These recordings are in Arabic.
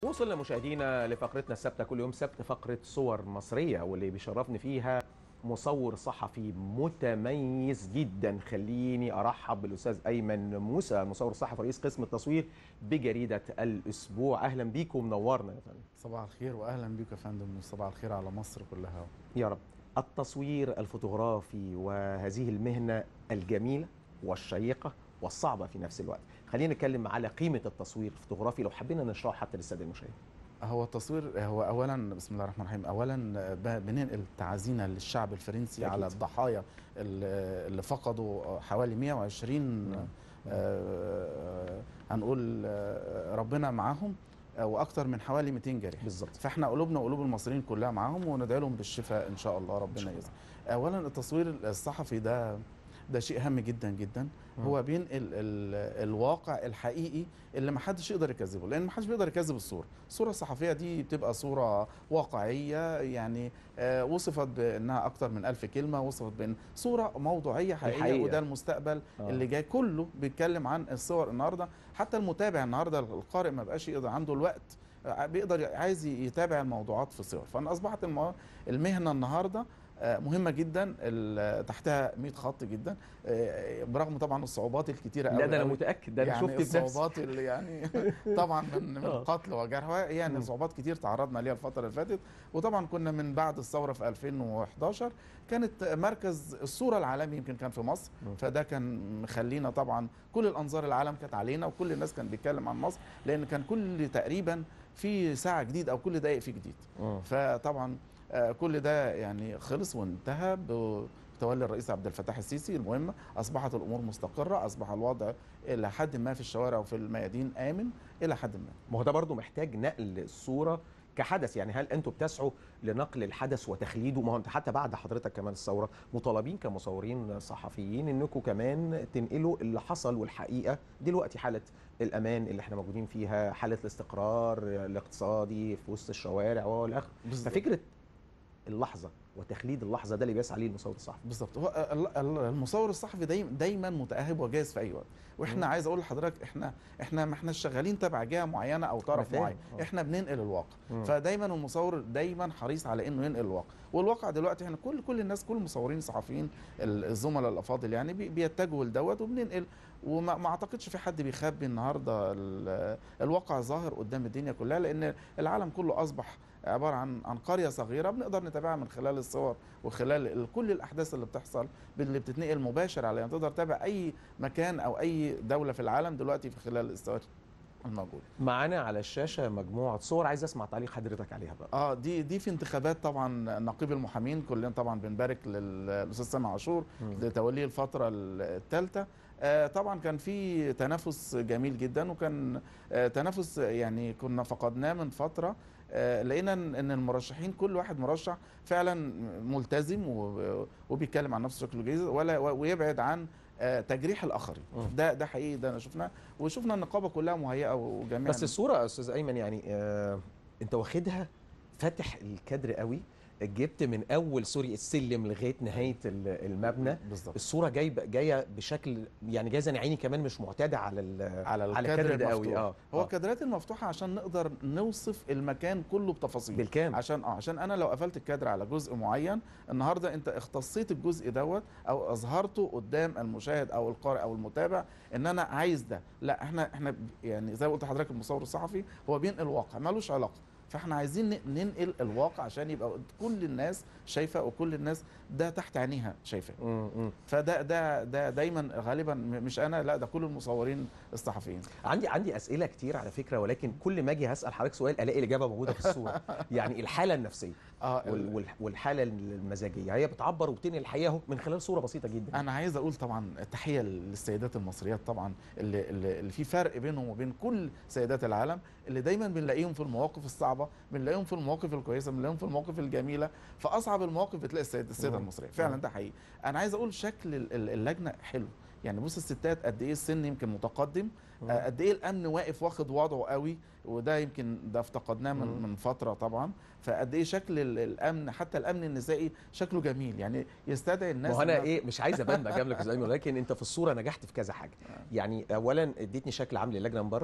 وصلنا مشاهدينا لفقرتنا الثابته كل يوم سبت، فقره صور مصريه، واللي بيشرفني فيها مصور صحفي متميز جدا. خليني ارحب بالاستاذ ايمن موسى، المصور الصحفي رئيس قسم التصوير بجريده الاسبوع. اهلا بيك ومنورنا يا فندم. صباح الخير واهلا بيك يا فندم، وصباح الخير على مصر كلها يا رب. التصوير الفوتوغرافي وهذه المهنه الجميله والشيقه والصعبه في نفس الوقت، خلينا نتكلم على قيمه التصوير الفوتوغرافي لو حبينا نشرحه حتى للساده المشاهدين. هو التصوير هو اولا بسم الله الرحمن الرحيم، اولا بننقل تعازينا للشعب الفرنسي أكيد. على الضحايا اللي فقدوا حوالي 120 هنقول ربنا معاهم، واكثر من حوالي 200 جريح بالظبط. فاحنا قلوبنا وقلوب المصريين كلها معاهم، وندعي لهم بالشفاء ان شاء الله، ربنا يجزاهم. اولا التصوير الصحفي ده شيء هام جدا جدا. هو بينقل الواقع الحقيقي اللي ما حدش يقدر يكذبه، لان ما حدش بيقدر يكذب الصوره الصحفيه دي بتبقى صوره واقعيه، يعني وصفت بانها اكتر من 1000 كلمه، وصفت بان صوره موضوعيه حقيقيه. وده المستقبل اللي جاي كله بيتكلم عن الصور النهارده. حتى المتابع النهارده القارئ ما بقاش يقدر، عنده الوقت، بيقدر عايز يتابع الموضوعات في الصور. فانا اصبحت المهنه النهارده مهمه جدا، تحتها 100 خط جدا، برغم طبعا الصعوبات الكتيره قوي. لا ده انا متاكد، ده انا يعني شفت الصعوبات اللي يعني طبعا من قتل وجرح، يعني صعوبات كتير تعرضنا ليها الفتره اللي فاتت. وطبعا كنا من بعد الثوره في 2011 كانت مركز الصوره العالمي يمكن كان في مصر، فده كان مخلينا طبعا كل الانظار العالم كانت علينا، وكل الناس كان بيتكلم عن مصر، لان كان كل تقريبا في ساعه جديد او كل دقائق في جديد. فطبعا كل ده يعني خلص وانتهى بتولي الرئيس عبد الفتاح السيسي المهمة. أصبحت الأمور مستقرة، أصبح الوضع إلى حد ما في الشوارع وفي الميادين آمن إلى حد ما. ما هو ده برضو محتاج نقل الصورة كحدث، يعني هل انتوا بتسعوا لنقل الحدث وتخليده؟ ما هو انت حتى بعد حضرتك كمان الثوره مطالبين كمصورين صحفيين انكم كمان تنقلوا اللي حصل والحقيقه دلوقتي، حاله الامان اللي احنا موجودين فيها، حاله الاستقرار الاقتصادي في وسط الشوارع والاخر. ففكره اللحظه وتخليد اللحظه ده اللي بيسعى ليه المصور الصحفي. بالظبط. هو المصور الصحفي دايما متاهب وجاهز في اي وقت. واحنا عايز اقول لحضرتك احنا ما احناش شغالين تبع جهه معينه او طرف معين، احنا بننقل الواقع. فدايما المصور دايما حريص على انه ينقل الواقع. والواقع دلوقتي احنا كل الناس، كل المصورين الصحفيين الزملاء الافاضل يعني بيتجهوا لدوت وبننقل. وما اعتقدش في حد بيخبي النهارده الواقع ظاهر قدام الدنيا كلها، لان العالم كله اصبح عباره عن قريه صغيره بنقدر نتابعها من خلال الصور وخلال كل الاحداث اللي بتحصل اللي بتتنقل مباشر عليها. تقدر تتابع اي مكان او اي دوله في العالم دلوقتي في خلال الصور الموجوده. معانا على الشاشه مجموعه صور، عايز اسمع تعليق حضرتك عليها بقى. دي في انتخابات طبعا نقيب المحامين، كلنا طبعا بنبارك للاستاذ سامح عاشور لتوليه الفتره الثالثه. طبعا كان في تنافس جميل جدا، وكان تنافس يعني كنا فقدناه من فتره. لقينا ان المرشحين كل واحد مرشح فعلا ملتزم وبيتكلم عن نفسه بشكل جيد ويبعد عن تجريح الاخرين. ده حقيقي، ده انا وشفنا النقابه كلها مهيئه وجميعا. بس الصوره استاذ ايمن يعني انت واخدها فاتح الكادر قوي، جبت من اول السلم لغايه نهايه المبنى بالظبط. الصوره جايه بشكل يعني جايز انا عيني كمان مش معتاده على الكادر ده قوي. هو الكادرات المفتوحه عشان نقدر نوصف المكان كله بتفاصيل بالكامل. عشان انا لو قفلت الكادر على جزء معين النهارده انت اختصيت الجزء دوت او اظهرته قدام المشاهد او القارئ او المتابع ان انا عايز ده. لا احنا يعني زي ما قلت لحضرتك المصور الصحفي هو بينقل واقع مالوش علاقه، فاحنا عايزين ننقل الواقع عشان يبقى كل الناس شايفه وكل الناس ده تحت عينيها شايفه. فده دايما غالبا مش انا، لا ده كل المصورين الصحفيين. عندي اسئله كتير على فكره، ولكن كل ما اجي هسال حضرتك سؤال الاقي الاجابه موجوده في الصوره. يعني الحاله النفسيه والحاله المزاجيه هي بتعبر وبتنقل الحقيقه من خلال صوره بسيطه جدا. انا عايز اقول طبعا تحيه للسيدات المصريات طبعا اللي في فرق بينهم وبين كل سيدات العالم، اللي دايما بنلاقيهم في المواقف الصعبه، بنلاقيهم في المواقف الكويسه، بنلاقيهم في المواقف الجميله. في اصعب المواقف بتلاقي السيده المصريه فعلا، ده حقيقي. انا عايز اقول شكل اللجنه حلو، يعني بص الستات قد ايه السن يمكن متقدم، قد ايه الامن واقف واخد وضعه قوي، وده يمكن ده افتقدناه من فتره طبعا. فقد ايه شكل الامن، حتى الامن النسائي شكله جميل، يعني يستدعي الناس. وانا مش عايز ابان بجاملك يا زلمه، ولكن انت في الصوره نجحت في كذا حاجه. يعني اولا اديتني شكل عام للجنه من بره،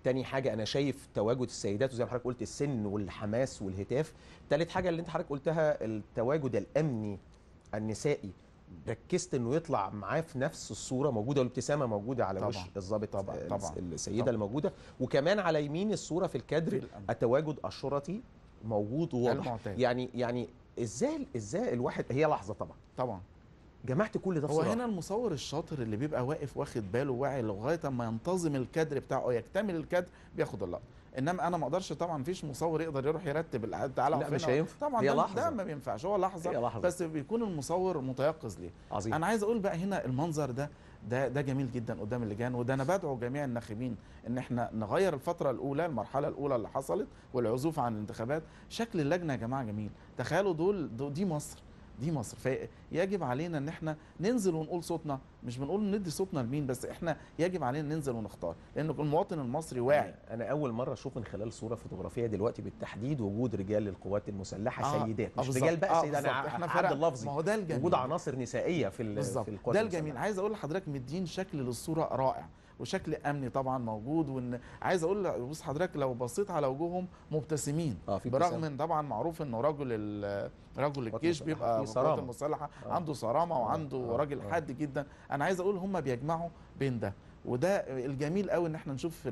تاني حاجه انا شايف تواجد السيدات، وزي ما حضرتك قلت السن والحماس والهتاف. تالت حاجه اللي انت حضرتك قلتها التواجد الامني النسائي، ركزت انه يطلع معاه في نفس الصوره موجوده، والابتسامه موجوده على طبعاً. وش الضابط طبعاً. السيده طبعاً. اللي موجوده، وكمان على يمين الصوره في الكادر في الأمن. التواجد الشرطي موجود وواضح. المعتاد. يعني ازاي الواحد، هي لحظه طبعا جمعت كل ده في هو صورة هنا المصور الشاطر اللي بيبقى واقف واخد باله واعي لغايه اما ينتظم الكادر بتاعه او يكتمل الكادر بياخد اللقطه. انما انا ما اقدرش طبعا، مفيش مصور يقدر يروح يرتب تعالى لا اقف مش هنا. هينفع، طبعا هي ده لحظة. ما بينفعش، هو لحظه. هي لحظة. بس بيكون المصور متيقظ ليه. عظيم. انا عايز اقول بقى هنا المنظر ده جميل جدا قدام اللجان، وده انا بدعو جميع الناخبين ان احنا نغير الفتره الاولى، المرحله الاولى اللي حصلت والعزوف عن الانتخابات. شكل اللجنه يا جماعه جميل، تخيلوا دي مصر، دي مصر. فيجب علينا ان احنا ننزل ونقول صوتنا، مش بنقول ندي صوتنا لمين، بس احنا يجب علينا ننزل ونختار، لان المواطن المصري واعي. انا اول مره اشوف من خلال صوره فوتوغرافيه دلوقتي بالتحديد وجود رجال للقوات المسلحه سيدات، مش رجال بقى سيدات، انا احنا عدد اللفظي، ما هو ده الجميل، وجود عناصر نسائيه في بالظبط القوات ده المسلحة. الجميل. عايز اقول لحضرتك مدين شكل للصوره رائع، وشكل امني طبعا موجود. وان عايز اقول بص حضرتك لو بصيت على وجوههم مبتسمين، في برغم ان طبعا معروف انه رجل الجيش بيبقى القوات المسلحه عنده صرامه وعنده راجل حاد جدا. انا عايز اقول هم بيجمعوا بين ده وده. الجميل قوي ان احنا نشوف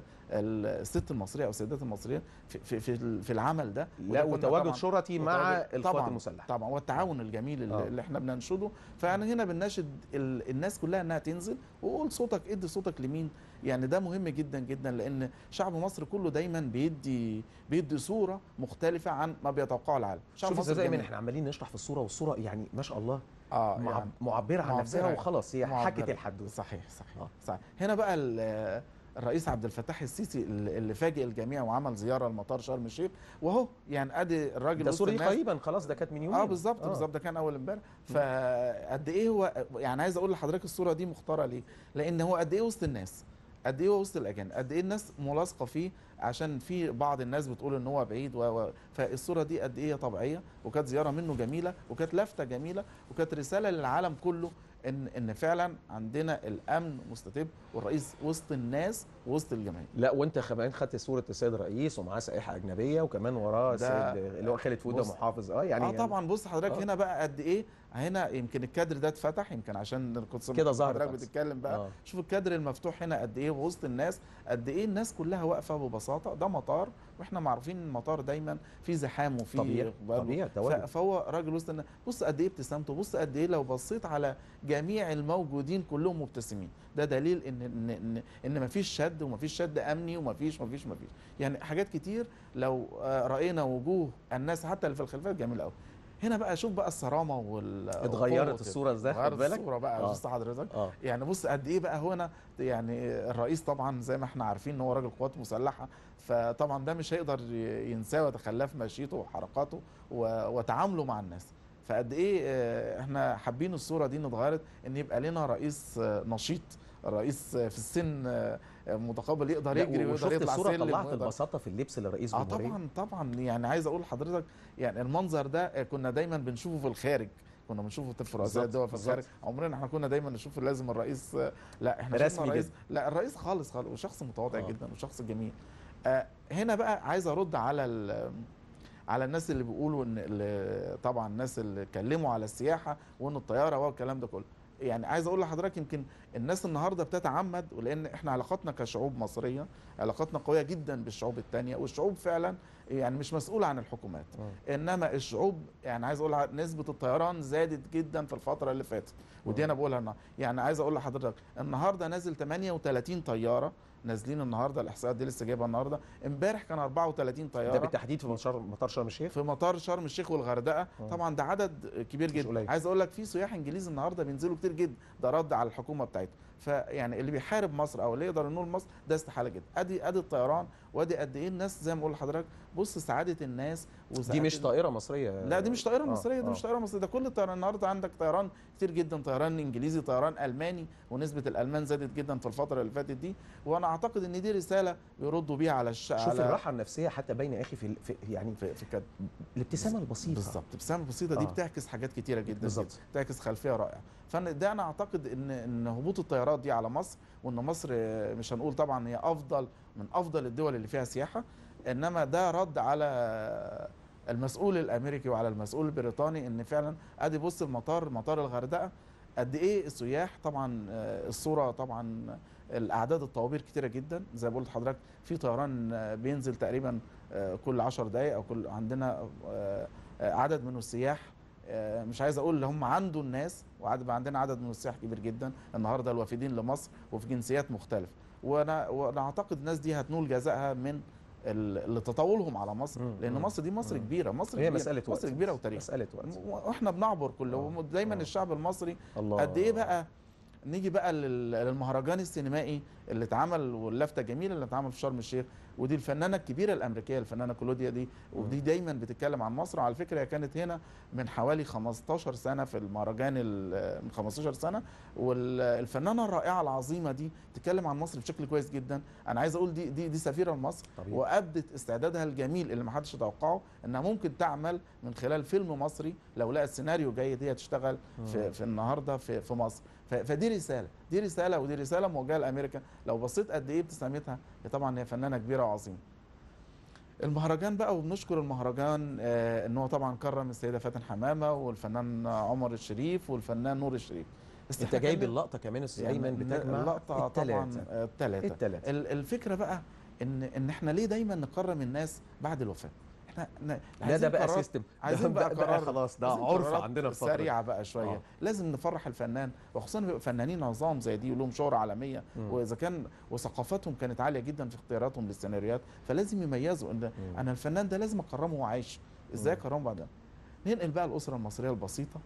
الست المصريه او السيدات المصريين في العمل ده. لا وتواجد شرطي مع القوات المسلحه طبعا، والتعاون الجميل اللي احنا بننشده. فانا هنا بنناشد الناس كلها انها تنزل وقول صوتك، ادي صوتك لمين. يعني ده مهم جدا جدا، لان شعب مصر كله دايما بيدي صوره مختلفه عن ما بيتوقعه العالم. شوف ازاي احنا عمالين نشرح في الصوره، والصوره يعني ما شاء الله يعني معبره عن نفسها وخلاص، هي حكت الحدوته. صحيح. صحيح. هنا بقى الرئيس عبد الفتاح السيسي اللي فاجئ الجميع وعمل زياره لمطار شرم الشيخ، وهو يعني ادي الراجل ده صورة قريبا خلاص، ده كانت من يومين. بالظبط ده كان اول امبارح. فقد ايه هو يعني عايز اقول لحضرتك الصوره دي مختاره ليه؟ لان هو قد ايه وسط الناس، قد ايه وسط الاجانب، قد ايه الناس ملاصقه فيه، عشان في بعض الناس بتقول ان هو بعيد فالصوره دي قد ايه طبيعيه، وكانت زياره منه جميله، وكانت لفته جميله، وكانت رساله للعالم كله ان فعلا عندنا الامن مستتب، والرئيس وسط الناس ووسط الجماهير. لا وانت كمان خدت صوره السيد الرئيس ومعاه سائحه اجنبيه، وكمان وراه السيد اللي هو خالد فوده محافظ يعني طبعا. بص حضرتك هنا بقى قد ايه، هنا يمكن الكادر ده اتفتح يمكن عشان القدس كده ظهرت حضرتك بتتكلم بقى. شوف الكادر المفتوح هنا قد ايه وسط الناس، قد ايه الناس كلها واقفه ببساطه. ده مطار، واحنا معروفين المطار دايما في زحام وفي طبيعي فهو راجل وسط الناس. بص قد ايه ابتسامته، بص قد ايه لو بصيت على جميع الموجودين كلهم مبتسمين. ده دليل ان مفيش شد، ومفيش شد امني، ومفيش يعني حاجات كتير. لو راينا وجوه الناس حتى اللي في الخلفيات جميل قوي. هنا بقى شوف بقى الصرامه اتغيرت الصوره ازاي، خد بالك الصوره بقى. بص حضرتك يعني بص قد ايه بقى هنا. يعني الرئيس طبعا زي ما احنا عارفين ان هو راجل قوات مسلحه، فطبعا ده مش هيقدر ينساه ويتخلاه في مشيته وحركاته وتعامله مع الناس. فقد ايه احنا حابين الصوره دي اتغيرت، ان يبقى لنا رئيس نشيط، رئيس في السن متقابل، يقدر يجري ويقدر يطلع الصورة سلم. طلعت البساطه في اللبس للرئيس الجمهوريه. طبعا يعني عايز اقول لحضرتك يعني المنظر ده كنا دايما بنشوفه في الخارج، كنا بنشوفه في رؤساء الدول في الخارج. عمرنا احنا كنا دايما نشوف لازم الرئيس، لا احنا رسمي الرئيس جدا. لا الرئيس خالص وشخص متواضع جدا وشخص جميل. هنا بقى عايز ارد على الناس اللي بيقولوا ان طبعا الناس اللي اتكلموا على السياحه وان الطياره والكلام ده كله. يعني عايز اقول لحضرتك يمكن الناس النهارده بتتعمد، ولان احنا علاقاتنا كشعوب مصريه علاقاتنا قويه جدا بالشعوب الثانيه، والشعوب فعلا يعني مش مسؤوله عن الحكومات. انما الشعوب يعني عايز اقول نسبه الطيران زادت جدا في الفتره اللي فاتت، ودي انا بقولها النهارده. يعني عايز اقول لحضرتك النهارده نازل 38 طياره نازلين النهارده، الاحصائيات دي لسه جايبها النهارده. امبارح كان 34 طياره، ده بالتحديد في مطار شرم الشيخ، في مطار شرم الشيخ والغردقه. طبعا ده عدد كبير جدا. عايز اقول لك في سياح انجليزي النهارده بينزلوا كتير جدا، ده رد على الحكومه بتاعتهم. فيعني اللي بيحارب مصر او اللي يقدر ينول مصر ده استحاله جدا. ادي الطيران، وادي قد ايه الناس زي ما بقول لحضرتك. بص سعاده الناس دي مش طائره مصريه، لا دي مش طائره مصريه، دي مش طائره مصريه، ده كل الطيران. النهارده عندك طيران كتير جدا، طيران انجليزي، طيران الماني، ونسبه الالمان زادت جدا في الفتره اللي فاتت دي. وانا اعتقد ان دي رساله بيردوا بيها على شوف الراحه النفسيه حتى باينه يا اخي في الابتسامه البسيطه. بالظبط الابتسامه البسيطه دي بتعكس حاجات كتيره جدا، بالظبط، بتعكس خلفيه رائعه. فده انا اعتقد ان هبوط الطيران الزيارات دي على مصر، وان مصر مش هنقول طبعا هي من افضل الدول اللي فيها سياحه، انما ده رد على المسؤول الامريكي وعلى المسؤول البريطاني، ان فعلا ادي بص مطار الغردقه قد ايه السياح. طبعا الصوره طبعا الاعداد الطوابير كتيره جدا، زي ما قلت لحضرتك في طيران بينزل تقريبا كل 10 دقائق، او عندنا عدد من السياح، مش عايز اقول اللي هم عنده الناس، وبقى عندنا عدد من السياح كبير جدا النهارده الوافدين لمصر وفي جنسيات مختلفه. وانا اعتقد الناس دي هتنول جزائها من اللي تطاولهم على مصر، لان مصر دي مصر كبيره، مصر هي كبيره، مساله وقت، مصر كبيره وتاريخ، مساله وقت، واحنا بنعبر كله دايما. الشعب المصري قد ايه بقى. نيجي بقى للمهرجان السينمائي اللي اتعمل، واللفته الجميله اللي اتعمل في شرم الشيخ، ودي الفنانه الكبيره الامريكيه الفنانه كلوديا دي، ودي دايما بتتكلم عن مصر. وعلى فكره هي كانت هنا من حوالي 15 سنه في المهرجان، من 15 سنه، والفنانه الرائعه العظيمه دي تتكلم عن مصر بشكل كويس جدا. انا عايز اقول دي سفيره لمصر، وابدت استعدادها الجميل اللي ما حدش يتوقعه انها ممكن تعمل من خلال فيلم مصري لو لقت سيناريو جيد هي تشتغل في النهارده في مصر. فدي رساله ودي رساله موجهه لامريكا. لو بصيت قد ايه ابتسامتها، طبعا هي فنانه كبيره وعظيمه. المهرجان بقى، وبنشكر المهرجان ان هو طبعا كرم السيده فاتن حمامه والفنان عمر الشريف والفنان نور الشريف. انت جايب اللقطه كمان استاذ ايمن بتجمع اللقطه طبعا الثلاثه. الفكره بقى ان احنا ليه دايما نكرم الناس بعد الوفاه؟ لا ده بقى سيستم، عايزين بقى قرار، خلاص ده عرف عندنا في سريعه بقى شويه. لازم نفرح الفنان، وخصوصا بيبقوا فنانين عظام زي دي ولهم شهره عالميه، واذا كان وثقافتهم كانت عاليه جدا في اختياراتهم للسيناريوهات، فلازم يميزوا ان انا الفنان ده لازم اكرمه وهو عايش. ازاي اكرمه بعدين؟ ننقل بقى الاسره المصريه البسيطه،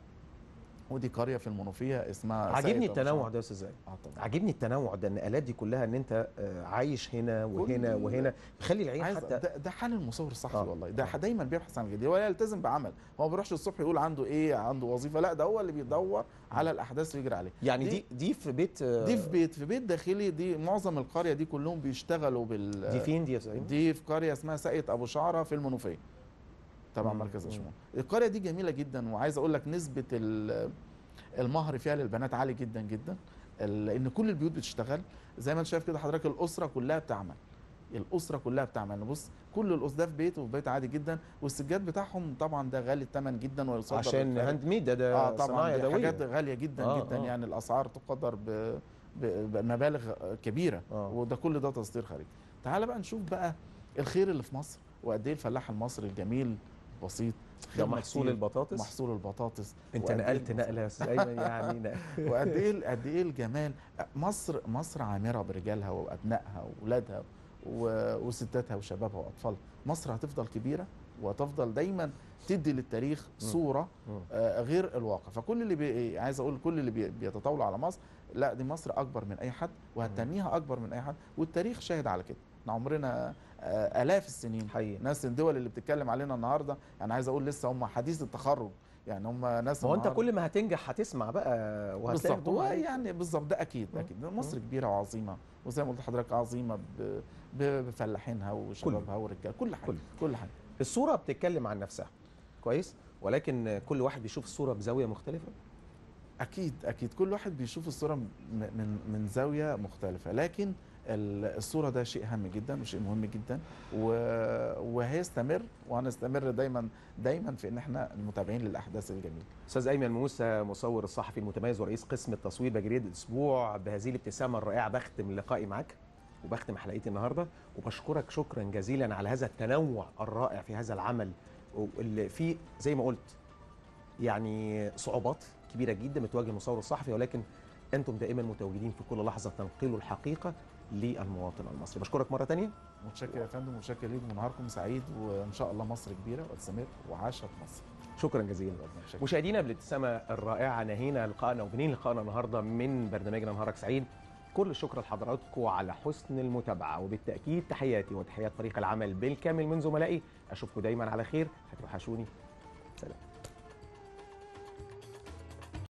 ودي قريه في المنوفيه اسمها عاجبني التنوع ده يا استاذ عاجبني التنوع ده، النقلات دي كلها، ان انت عايش هنا وهنا وهنا، بيخلي العين حتى ده حال المصور الصحفي. والله ده دايما بيبحث عن الجديد ولا يلتزم بعمل. هو ما بيروحش الصبح يقول عنده ايه، عنده وظيفه، لا ده هو اللي بيدور على الاحداث ويجري عليها. يعني دي في بيت، في بيت داخلي. دي معظم القريه دي كلهم بيشتغلوا دي فين دي يا استاذ؟ دي في قريه اسمها ساقية ابو شعره في المنوفيه تبع مركز اشمون. القريه دي جميله جدا، وعايز اقول لك نسبه المهر فيها للبنات عالي جدا جدا، لان كل البيوت بتشتغل. زي ما انت شايف كده حضرتك، الاسره كلها بتعمل. بص كل الاسره ده في بيت، وفي بيت عادي جدا، والسجاد بتاعهم طبعا ده غالي الثمن جدا، ويصدر عشان هاند ميد، ده طبعا يدويه، حاجات غاليه جدا جدا. يعني الاسعار تقدر بمبالغ كبيره، وده كل ده تصدير خارجي. تعال بقى نشوف بقى الخير اللي في مصر، وقد ايه الفلاح المصري الجميل بسيط. ده محصول البطاطس. انت نقلت نقله يا استاذ ايمن يعني وقد ايه الجمال. مصر عامره برجالها وابنائها واولادها وستاتها وشبابها واطفالها. مصر هتفضل كبيره، وهتفضل دايما تدي للتاريخ صوره غير الواقع. فكل اللي عايز اقول كل اللي بيتطاولوا على مصر، لا دي مصر اكبر من اي حد، وهتنيها اكبر من اي حد، والتاريخ شاهد على كده. احنا عمرنا آلاف السنين حقيقي. ناس الدول اللي بتتكلم علينا النهارده، يعني عايز اقول لسه هم حديث التخرج، يعني هم ناس. ما هو انت كل ما هتنجح هتسمع بقى وهتلاقي يعني بالظبط. ده اكيد مصر كبيره وعظيمه، وزي ما قلت لحضرتك عظيمه بفلاحينها وشبابها ورجالها، كل حاجه. الصوره بتتكلم عن نفسها كويس، ولكن كل واحد بيشوف الصوره بزاويه مختلفه. اكيد كل واحد بيشوف الصوره من زاويه مختلفه، لكن الصوره ده شيء هام جدا وشيء مهم جدا، وهيستمر، وهنستمر دايما في ان احنا المتابعين للاحداث الجميله. استاذ ايمن موسى، مصور الصحفي المتميز ورئيس قسم التصوير بجريدة الاسبوع، بهذه الابتسامه الرائعه بختم لقائي معك وبختم حلقتي النهارده، وبشكرك شكرا جزيلا على هذا التنوع الرائع في هذا العمل، اللي فيه زي ما قلت يعني صعوبات كبيره جدا بتواجه المصور الصحفي، ولكن انتم دائما متواجدين في كل لحظه تنقلوا الحقيقه للمواطن المصري. بشكرك مره ثانيه. متشكر يا فندم، متشكر ليكم، ونهاركم سعيد، وان شاء الله مصر كبيره وتستمر، وعاشت مصر. شكرا جزيلا. مشاهدينا بالابتسامه الرائعه نهينا لقائنا وبنين لقائنا النهارده من برنامجنا نهارك سعيد. كل الشكر لحضراتكم على حسن المتابعه، وبالتاكيد تحياتي وتحيات فريق العمل بالكامل من زملائي. اشوفكم دايما على خير، هتوحشوني. سلام.